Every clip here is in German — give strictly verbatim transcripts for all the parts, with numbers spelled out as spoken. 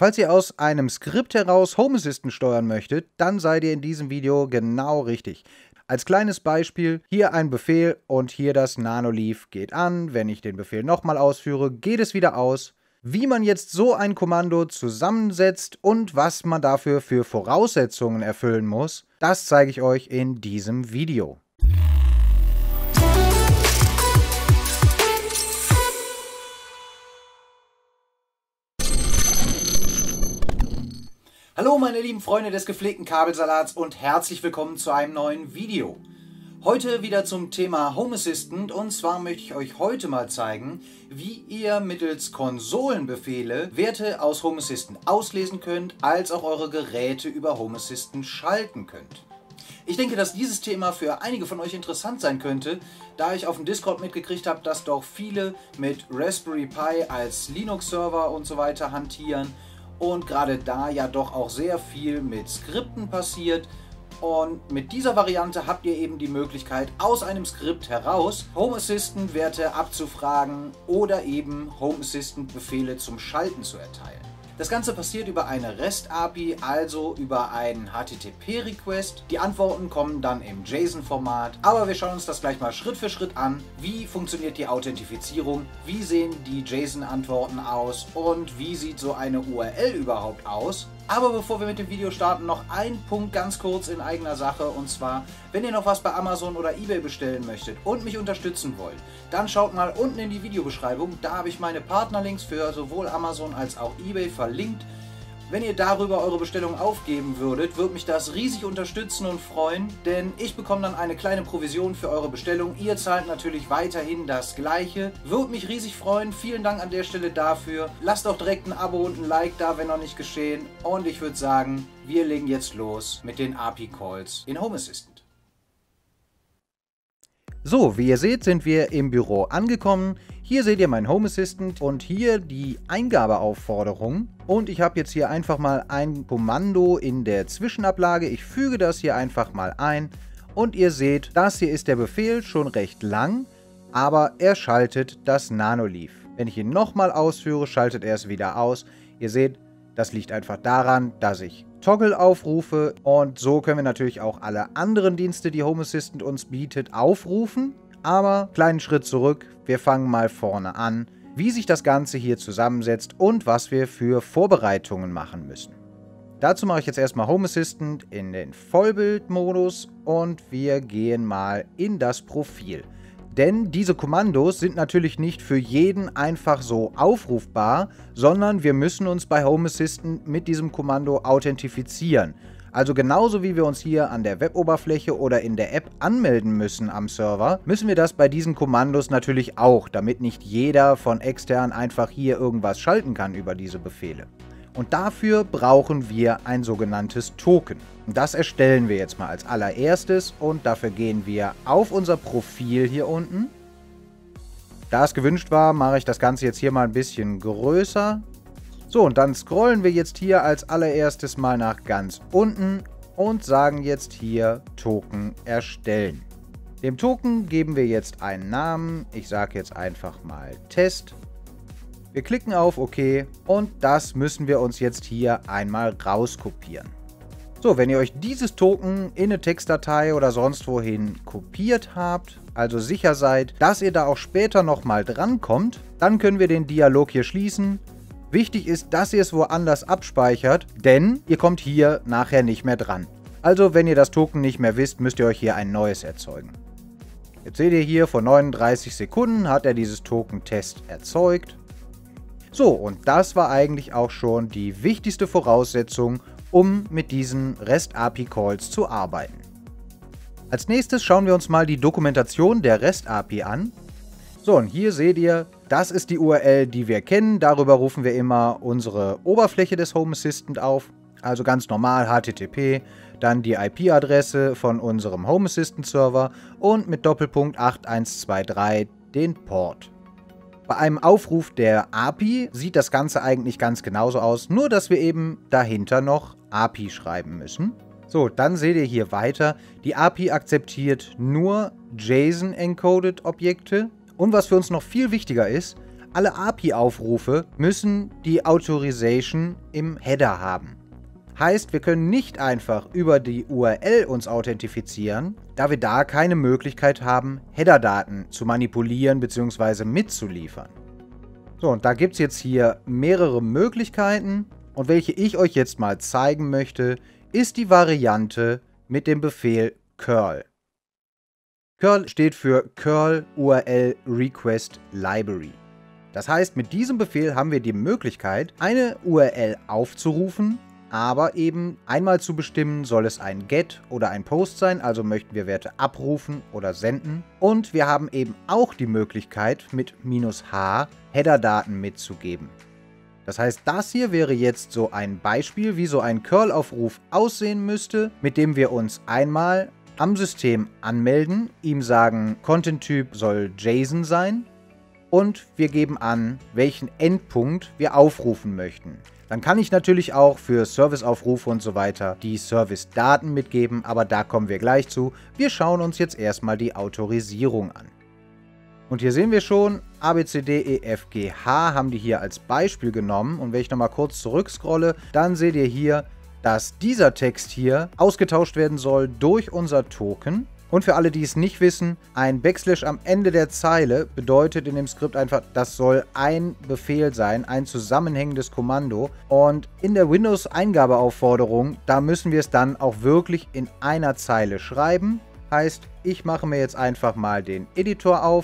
Falls ihr aus einem Skript heraus Home Assistant steuern möchtet, dann seid ihr in diesem Video genau richtig. Als kleines Beispiel, hier ein Befehl und hier das Nanoleaf geht an. Wenn ich den Befehl nochmal ausführe, geht es wieder aus. Wie man jetzt so ein Kommando zusammensetzt und was man dafür für Voraussetzungen erfüllen muss, das zeige ich euch in diesem Video. Hallo meine lieben Freunde des gepflegten Kabelsalats und herzlich willkommen zu einem neuen Video. Heute wieder zum Thema Home Assistant, und zwar möchte ich euch heute mal zeigen, wie ihr mittels Konsolenbefehle Werte aus Home Assistant auslesen könnt, als auch eure Geräte über Home Assistant schalten könnt. Ich denke, dass dieses Thema für einige von euch interessant sein könnte, da ich auf dem Discord mitgekriegt habe, dass doch viele mit Raspberry Pi als Linux-Server und so weiter hantieren. Und gerade da ja doch auch sehr viel mit Skripten passiert. Und mit dieser Variante habt ihr eben die Möglichkeit, aus einem Skript heraus Home Assistant Werte abzufragen oder eben Home Assistant Befehle zum Schalten zu erteilen. Das Ganze passiert über eine REST A P I, also über einen H T T P-Request. Die Antworten kommen dann im JSON-Format, aber wir schauen uns das gleich mal Schritt für Schritt an. Wie funktioniert die Authentifizierung? Wie sehen die JSON-Antworten aus? Und wie sieht so eine U R L überhaupt aus? Aber bevor wir mit dem Video starten, noch ein Punkt ganz kurz in eigener Sache, und zwar, wenn ihr noch was bei Amazon oder eBay bestellen möchtet und mich unterstützen wollt, dann schaut mal unten in die Videobeschreibung, da habe ich meine Partnerlinks für sowohl Amazon als auch eBay verlinkt. Wenn ihr darüber eure Bestellung aufgeben würdet, würde mich das riesig unterstützen und freuen, denn ich bekomme dann eine kleine Provision für eure Bestellung. Ihr zahlt natürlich weiterhin das Gleiche. Würde mich riesig freuen. Vielen Dank an der Stelle dafür. Lasst auch direkt ein Abo und ein Like da, wenn noch nicht geschehen. Und ich würde sagen, wir legen jetzt los mit den A P I-Calls in Home Assistant. So, wie ihr seht, sind wir im Büro angekommen. Hier seht ihr meinen Home Assistant und hier die Eingabeaufforderung. Und ich habe jetzt hier einfach mal ein Kommando in der Zwischenablage. Ich füge das hier einfach mal ein und ihr seht, das hier ist der Befehl, schon recht lang, aber er schaltet das Nanoleaf. Wenn ich ihn nochmal ausführe, schaltet er es wieder aus. Ihr seht, das liegt einfach daran, dass ich Toggle aufrufe, und so können wir natürlich auch alle anderen Dienste, die Home Assistant uns bietet, aufrufen. Aber kleinen Schritt zurück, wir fangen mal vorne an, wie sich das Ganze hier zusammensetzt und was wir für Vorbereitungen machen müssen. Dazu mache ich jetzt erstmal Home Assistant in den Vollbildmodus und wir gehen mal in das Profil. Denn diese Kommandos sind natürlich nicht für jeden einfach so aufrufbar, sondern wir müssen uns bei Home Assistant mit diesem Kommando authentifizieren. Also genauso wie wir uns hier an der Weboberfläche oder in der App anmelden müssen am Server, müssen wir das bei diesen Kommandos natürlich auch, damit nicht jeder von extern einfach hier irgendwas schalten kann über diese Befehle. Und dafür brauchen wir ein sogenanntes Token. Das erstellen wir jetzt mal als allererstes und dafür gehen wir auf unser Profil hier unten. Da es gewünscht war, mache ich das Ganze jetzt hier mal ein bisschen größer. So, und dann scrollen wir jetzt hier als allererstes mal nach ganz unten und sagen jetzt hier Token erstellen. Dem Token geben wir jetzt einen Namen. Ich sage jetzt einfach mal Test. Wir klicken auf OK und das müssen wir uns jetzt hier einmal rauskopieren. So, wenn ihr euch dieses Token in eine Textdatei oder sonst wohin kopiert habt, also sicher seid, dass ihr da auch später nochmal drankommt, dann können wir den Dialog hier schließen. Wichtig ist, dass ihr es woanders abspeichert, denn ihr kommt hier nachher nicht mehr dran. Also wenn ihr das Token nicht mehr wisst, müsst ihr euch hier ein neues erzeugen. Jetzt seht ihr hier, vor neununddreißig Sekunden hat er dieses Token Test erzeugt. So, und das war eigentlich auch schon die wichtigste Voraussetzung, um mit diesen REST A P I-Calls zu arbeiten. Als nächstes schauen wir uns mal die Dokumentation der REST A P I an. So, und hier seht ihr, das ist die U R L, die wir kennen. Darüber rufen wir immer unsere Oberfläche des Home Assistant auf. Also ganz normal H T T P, dann die I P-Adresse von unserem Home Assistant Server und mit Doppelpunkt acht eins zwei drei den Port. Bei einem Aufruf der A P I sieht das Ganze eigentlich ganz genauso aus, nur dass wir eben dahinter noch A P I schreiben müssen. So, dann seht ihr hier weiter, die A P I akzeptiert nur JSON-encoded Objekte. Und was für uns noch viel wichtiger ist, alle A P I-Aufrufe müssen die Authorization im Header haben. Heißt, wir können nicht einfach über die U R L uns authentifizieren, da wir da keine Möglichkeit haben, Header-Daten zu manipulieren bzw. mitzuliefern. So, und da gibt es jetzt hier mehrere Möglichkeiten und welche ich euch jetzt mal zeigen möchte, ist die Variante mit dem Befehl curl. Curl steht für Curl U R L Request Library. Das heißt, mit diesem Befehl haben wir die Möglichkeit, eine U R L aufzurufen, aber eben einmal zu bestimmen, soll es ein Get oder ein Post sein, also möchten wir Werte abrufen oder senden. Und wir haben eben auch die Möglichkeit, mit -h Header-Daten mitzugeben. Das heißt, das hier wäre jetzt so ein Beispiel, wie so ein Curl-Aufruf aussehen müsste, mit dem wir uns einmal am System anmelden, ihm sagen, Content-Typ soll JSON sein und wir geben an, welchen Endpunkt wir aufrufen möchten. Dann kann ich natürlich auch für Serviceaufrufe und so weiter die Service-Daten mitgeben, aber da kommen wir gleich zu. Wir schauen uns jetzt erstmal die Autorisierung an. Und hier sehen wir schon, A B C D E F G H haben die hier als Beispiel genommen. Und wenn ich nochmal kurz zurückscrolle, dann seht ihr hier, dass dieser Text hier ausgetauscht werden soll durch unser Token. Und für alle, die es nicht wissen, ein Backslash am Ende der Zeile bedeutet in dem Skript einfach, das soll ein Befehl sein, ein zusammenhängendes Kommando. Und in der Windows-Eingabeaufforderung, da müssen wir es dann auch wirklich in einer Zeile schreiben. Heißt, ich mache mir jetzt einfach mal den Editor auf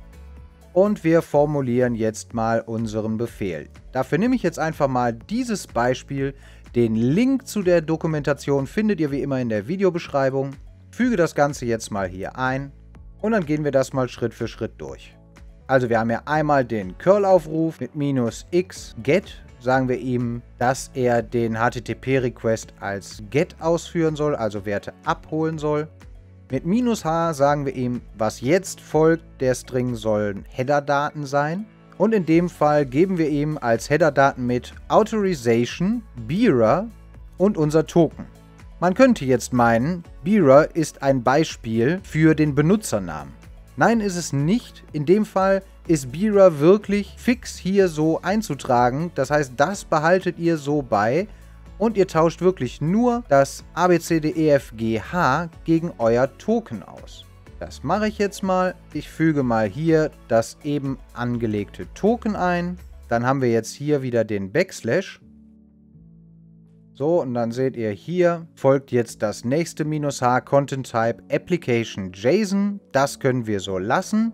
und wir formulieren jetzt mal unseren Befehl. Dafür nehme ich jetzt einfach mal dieses Beispiel. Den Link zu der Dokumentation findet ihr wie immer in der Videobeschreibung. Füge das Ganze jetzt mal hier ein und dann gehen wir das mal Schritt für Schritt durch. Also wir haben ja einmal den Curl-Aufruf mit -x get, sagen wir ihm, dass er den H T T P-Request als get ausführen soll, also Werte abholen soll. Mit -h sagen wir ihm, was jetzt folgt, der String sollen Header-Daten sein. Und in dem Fall geben wir ihm als Header-Daten mit Authorization, Bearer und unser Token. Man könnte jetzt meinen, Bearer ist ein Beispiel für den Benutzernamen. Nein, ist es nicht. In dem Fall ist Bearer wirklich fix hier so einzutragen. Das heißt, das behaltet ihr so bei und ihr tauscht wirklich nur das A B C D E F G H gegen euer Token aus. Das mache ich jetzt mal. Ich füge mal hier das eben angelegte Token ein. Dann haben wir jetzt hier wieder den Backslash. So, und dann seht ihr hier, folgt jetzt das nächste -h Content Type Application JSON. Das können wir so lassen.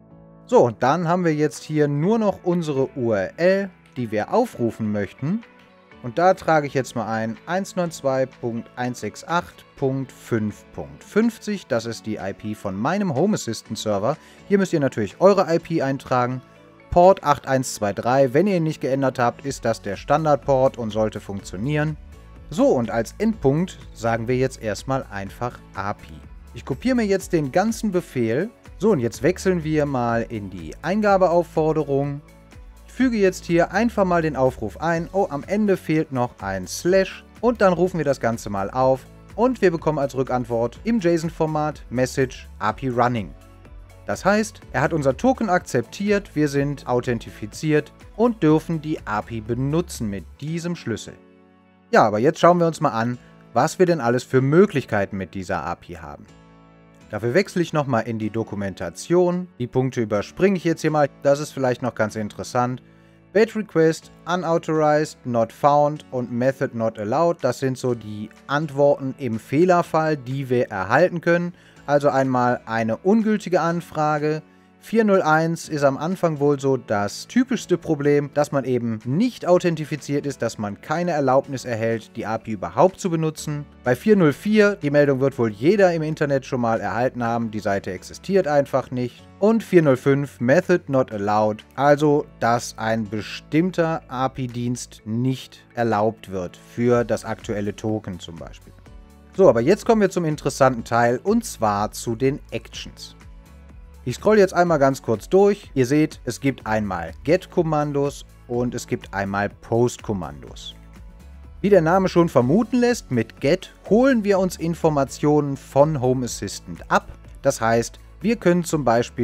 So, und dann haben wir jetzt hier nur noch unsere U R L, die wir aufrufen möchten. Und da trage ich jetzt mal ein eins neun zwei Punkt eins sechs acht Punkt fünf Punkt fünfzig. Das ist die I P von meinem Home Assistant Server. Hier müsst ihr natürlich eure I P eintragen. Port acht eins zwei drei. Wenn ihr ihn nicht geändert habt, ist das der Standardport und sollte funktionieren. So, und als Endpunkt sagen wir jetzt erstmal einfach A P I. Ich kopiere mir jetzt den ganzen Befehl. So, und jetzt wechseln wir mal in die Eingabeaufforderung. Ich füge jetzt hier einfach mal den Aufruf ein. Oh, am Ende fehlt noch ein Slash. Und dann rufen wir das Ganze mal auf. Und wir bekommen als Rückantwort im JSON-Format Message A P I Running. Das heißt, er hat unser Token akzeptiert, wir sind authentifiziert und dürfen die A P I benutzen mit diesem Schlüssel. Ja, aber jetzt schauen wir uns mal an, was wir denn alles für Möglichkeiten mit dieser A P I haben. Dafür wechsle ich nochmal in die Dokumentation. Die Punkte überspringe ich jetzt hier mal, das ist vielleicht noch ganz interessant. Bad Request, Unauthorized, Not Found und Method Not Allowed, das sind so die Antworten im Fehlerfall, die wir erhalten können. Also einmal eine ungültige Anfrage. vier null eins ist am Anfang wohl so das typischste Problem, dass man eben nicht authentifiziert ist, dass man keine Erlaubnis erhält, die A P I überhaupt zu benutzen. Bei vier null vier, die Meldung wird wohl jeder im Internet schon mal erhalten haben, die Seite existiert einfach nicht. Und vier null fünf, Method Not Allowed, also dass ein bestimmter A P I-Dienst nicht erlaubt wird für das aktuelle Token zum Beispiel. So, aber jetzt kommen wir zum interessanten Teil und zwar zu den Actions. Ich scrolle jetzt einmal ganz kurz durch. Ihr seht, es gibt einmal Get-Kommandos und es gibt einmal Post-Kommandos. Wie der Name schon vermuten lässt, mit Get holen wir uns Informationen von Home Assistant ab. Das heißt, wir können zum Beispiel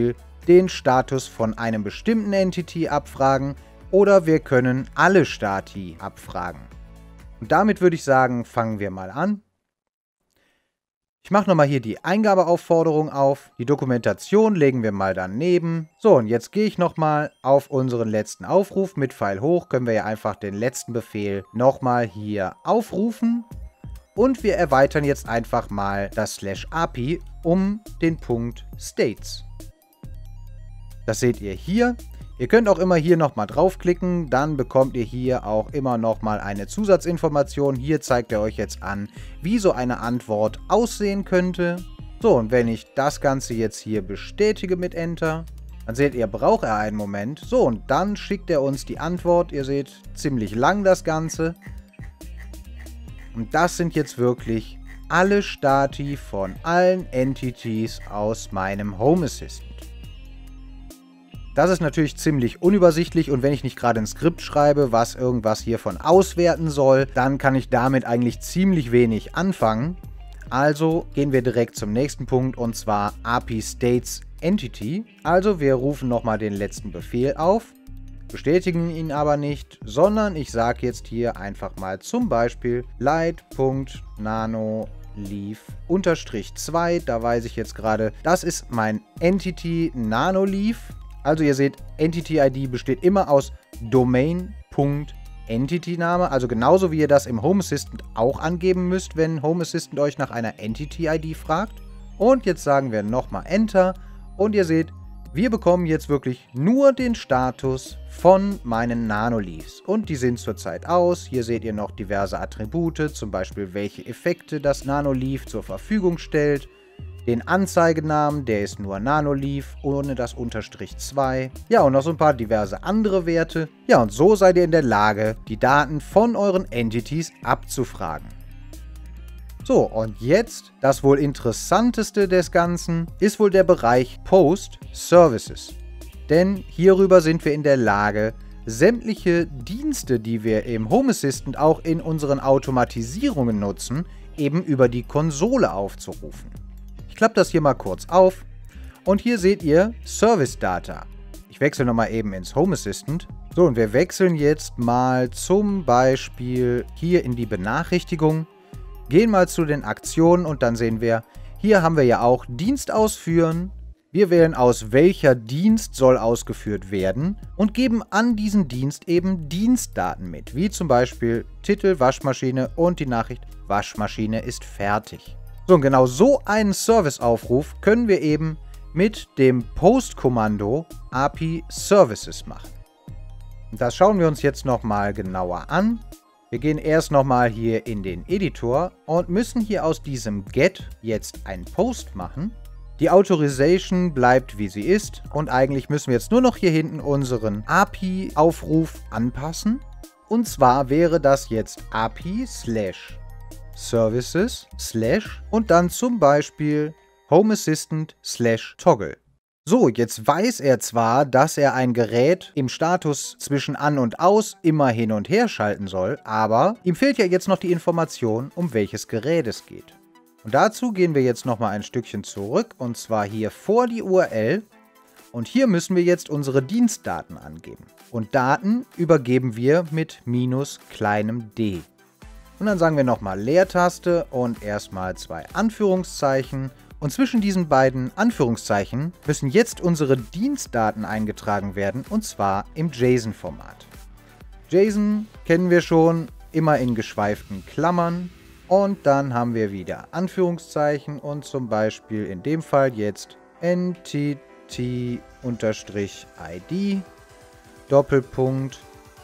den Status von einem bestimmten Entity abfragen oder wir können alle Stati abfragen. Und damit würde ich sagen, fangen wir mal an. Ich mache nochmal hier die Eingabeaufforderung auf. Die Dokumentation legen wir mal daneben. So, und jetzt gehe ich nochmal auf unseren letzten Aufruf. Mit Pfeil hoch können wir ja einfach den letzten Befehl nochmal hier aufrufen. Und wir erweitern jetzt einfach mal das Slash A P I um den Punkt States. Das seht ihr hier. Ihr könnt auch immer hier nochmal draufklicken, dann bekommt ihr hier auch immer nochmal eine Zusatzinformation. Hier zeigt er euch jetzt an, wie so eine Antwort aussehen könnte. So, und wenn ich das Ganze jetzt hier bestätige mit Enter, dann seht ihr, braucht er einen Moment. So, und dann schickt er uns die Antwort. Ihr seht, ziemlich lang das Ganze. Und das sind jetzt wirklich alle Stati von allen Entities aus meinem Home Assistant. Das ist natürlich ziemlich unübersichtlich und wenn ich nicht gerade ein Skript schreibe, was irgendwas hiervon auswerten soll, dann kann ich damit eigentlich ziemlich wenig anfangen. Also gehen wir direkt zum nächsten Punkt und zwar A P I States Entity. Also wir rufen nochmal den letzten Befehl auf, bestätigen ihn aber nicht, sondern ich sage jetzt hier einfach mal zum Beispiel light.nanoleaf unterstrich zwei. Da weiß ich jetzt gerade, das ist mein Entity Nanoleaf. Also ihr seht, Entity I D besteht immer aus Domain.Entity-Name, also genauso wie ihr das im Home Assistant auch angeben müsst, wenn Home Assistant euch nach einer Entity I D fragt. Und jetzt sagen wir nochmal Enter und ihr seht, wir bekommen jetzt wirklich nur den Status von meinen Nanoleafs. Und die sind zurzeit aus. Hier seht ihr noch diverse Attribute, zum Beispiel welche Effekte das Nanoleaf zur Verfügung stellt. Den Anzeigenamen, der ist nur Nanoleaf, ohne das Unterstrich zwei. Ja, und noch so ein paar diverse andere Werte. Ja, und so seid ihr in der Lage, die Daten von euren Entities abzufragen. So, und jetzt, das wohl interessanteste des Ganzen, ist wohl der Bereich Post Services. Denn hierüber sind wir in der Lage, sämtliche Dienste, die wir im Home Assistant auch in unseren Automatisierungen nutzen, eben über die Konsole aufzurufen. Ich klappe das hier mal kurz auf und hier seht ihr Service Data. Ich wechsle nochmal eben ins Home Assistant. So, und wir wechseln jetzt mal zum Beispiel hier in die Benachrichtigung, gehen mal zu den Aktionen und dann sehen wir, hier haben wir ja auch Dienst ausführen. Wir wählen aus, welcher Dienst soll ausgeführt werden und geben an diesen Dienst eben Dienstdaten mit, wie zum Beispiel Titel Waschmaschine und die Nachricht Waschmaschine ist fertig. So, und genau so einen Serviceaufruf können wir eben mit dem Post-Kommando A P I Services machen. Und das schauen wir uns jetzt nochmal genauer an. Wir gehen erst nochmal hier in den Editor und müssen hier aus diesem Get jetzt ein Post machen. Die Authorization bleibt wie sie ist und eigentlich müssen wir jetzt nur noch hier hinten unseren A P I-Aufruf anpassen. Und zwar wäre das jetzt A P I slash Services slash und dann zum Beispiel Home Assistant slash Toggle. So, jetzt weiß er zwar, dass er ein Gerät im Status zwischen an und aus immer hin und her schalten soll, aber ihm fehlt ja jetzt noch die Information, um welches Gerät es geht. Und dazu gehen wir jetzt nochmal ein Stückchen zurück und zwar hier vor die U R L und hier müssen wir jetzt unsere Dienstdaten angeben. Und Daten übergeben wir mit minus kleinem d. Und dann sagen wir nochmal Leertaste und erstmal zwei Anführungszeichen. Und zwischen diesen beiden Anführungszeichen müssen jetzt unsere Dienstdaten eingetragen werden und zwar im JSON-Format. JSON kennen wir schon, immer in geschweiften Klammern. Und dann haben wir wieder Anführungszeichen und zum Beispiel in dem Fall jetzt Entity-I D Doppelpunkt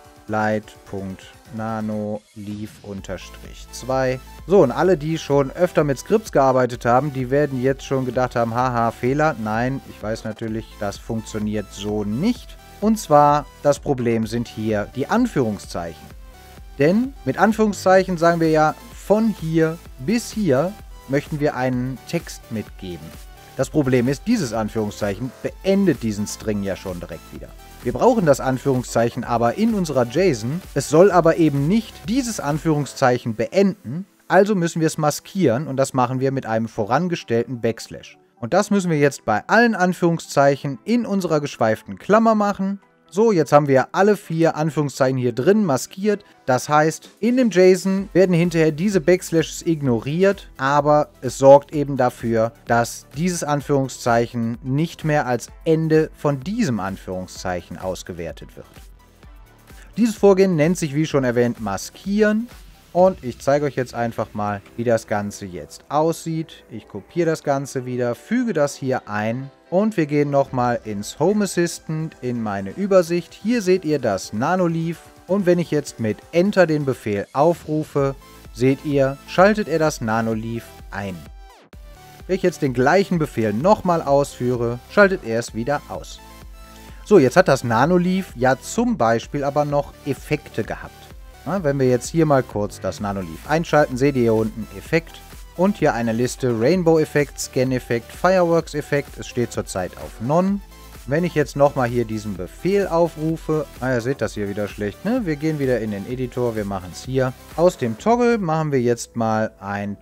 light.nanoleaf zwei. So, und alle, die schon öfter mit Skripts gearbeitet haben, die werden jetzt schon gedacht haben, haha, Fehler. Nein, ich weiß natürlich, das funktioniert so nicht. Und zwar, das Problem sind hier die Anführungszeichen. Denn mit Anführungszeichen sagen wir ja, von hier bis hier möchten wir einen Text mitgeben. Das Problem ist, dieses Anführungszeichen beendet diesen String ja schon direkt wieder. Wir brauchen das Anführungszeichen aber in unserer JSON. Es soll aber eben nicht dieses Anführungszeichen beenden. Also müssen wir es maskieren und das machen wir mit einem vorangestellten Backslash. Und das müssen wir jetzt bei allen Anführungszeichen in unserer geschweiften Klammer machen. So, jetzt haben wir alle vier Anführungszeichen hier drin maskiert. Das heißt, in dem JSON werden hinterher diese Backslashes ignoriert, aber es sorgt eben dafür, dass dieses Anführungszeichen nicht mehr als Ende von diesem Anführungszeichen ausgewertet wird. Dieses Vorgehen nennt sich, wie schon erwähnt, Maskieren. Und ich zeige euch jetzt einfach mal, wie das Ganze jetzt aussieht. Ich kopiere das Ganze wieder, füge das hier ein und wir gehen nochmal ins Home Assistant, in meine Übersicht. Hier seht ihr das Nanoleaf und wenn ich jetzt mit Enter den Befehl aufrufe, seht ihr, schaltet er das Nanoleaf ein. Wenn ich jetzt den gleichen Befehl nochmal ausführe, schaltet er es wieder aus. So, jetzt hat das Nanoleaf ja zum Beispiel aber noch Effekte gehabt. Na, wenn wir jetzt hier mal kurz das Nanoleaf einschalten, seht ihr hier unten Effekt und hier eine Liste Rainbow-Effekt, Scan-Effekt, Fireworks-Effekt. Es steht zurzeit auf None. Wenn ich jetzt nochmal hier diesen Befehl aufrufe, ah, ihr seht das hier wieder schlecht, ne? Wir gehen wieder in den Editor, wir machen es hier. Aus dem Toggle machen wir jetzt mal ein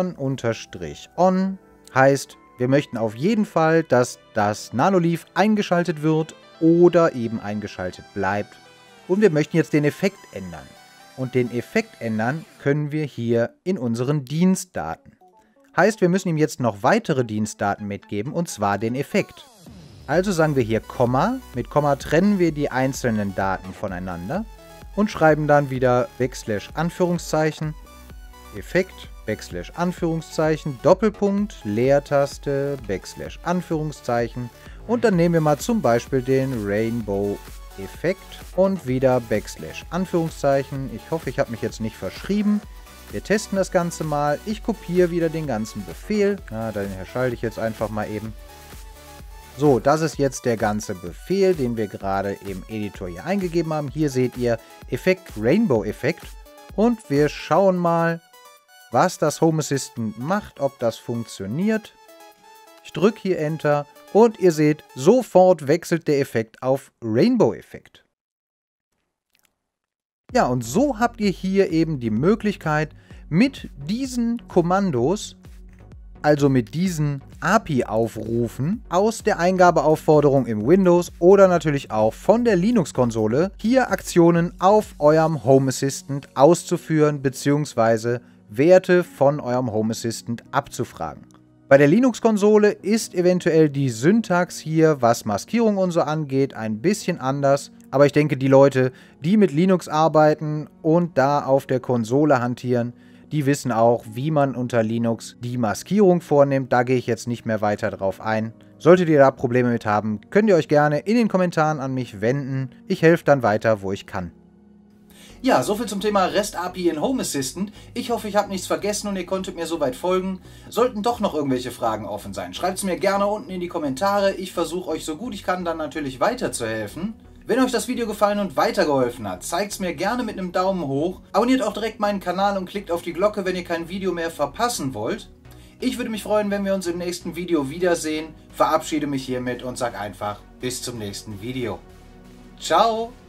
Turn-on. Heißt, wir möchten auf jeden Fall, dass das Nanoleaf eingeschaltet wird oder eben eingeschaltet bleibt. Und wir möchten jetzt den Effekt ändern. Und den Effekt ändern können wir hier in unseren Dienstdaten. Heißt, wir müssen ihm jetzt noch weitere Dienstdaten mitgeben, und zwar den Effekt. Also sagen wir hier Komma. Mit Komma trennen wir die einzelnen Daten voneinander und schreiben dann wieder Backslash Anführungszeichen, Effekt, Backslash Anführungszeichen, Doppelpunkt, Leertaste, Backslash Anführungszeichen und dann nehmen wir mal zum Beispiel den Rainbow Effekt und wieder Backslash Anführungszeichen. Ich hoffe, ich habe mich jetzt nicht verschrieben. Wir testen das Ganze mal. Ich kopiere wieder den ganzen Befehl. Ja, den schalte ich jetzt einfach mal eben. So, das ist jetzt der ganze Befehl, den wir gerade im Editor hier eingegeben haben. Hier seht ihr Effekt Rainbow Effekt. Und wir schauen mal, was das Home Assistant macht, ob das funktioniert. Ich drücke hier Enter. Und ihr seht, sofort wechselt der Effekt auf Rainbow-Effekt. Ja, und so habt ihr hier eben die Möglichkeit, mit diesen Kommandos, also mit diesen A P I-Aufrufen aus der Eingabeaufforderung im Windows oder natürlich auch von der Linux-Konsole, hier Aktionen auf eurem Home Assistant auszuführen bzw. Werte von eurem Home Assistant abzufragen. Bei der Linux-Konsole ist eventuell die Syntax hier, was Maskierung und so angeht, ein bisschen anders. Aber ich denke, die Leute, die mit Linux arbeiten und da auf der Konsole hantieren, die wissen auch, wie man unter Linux die Maskierung vornimmt. Da gehe ich jetzt nicht mehr weiter drauf ein. Solltet ihr da Probleme mit haben, könnt ihr euch gerne in den Kommentaren an mich wenden. Ich helfe dann weiter, wo ich kann. Ja, soviel zum Thema REST-A P I in Home Assistant. Ich hoffe, ich habe nichts vergessen und ihr konntet mir soweit folgen. Sollten doch noch irgendwelche Fragen offen sein, schreibt es mir gerne unten in die Kommentare. Ich versuche euch so gut ich kann dann natürlich weiterzuhelfen. Wenn euch das Video gefallen und weitergeholfen hat, zeigt es mir gerne mit einem Daumen hoch. Abonniert auch direkt meinen Kanal und klickt auf die Glocke, wenn ihr kein Video mehr verpassen wollt. Ich würde mich freuen, wenn wir uns im nächsten Video wiedersehen. Verabschiede mich hiermit und sage einfach bis zum nächsten Video. Ciao!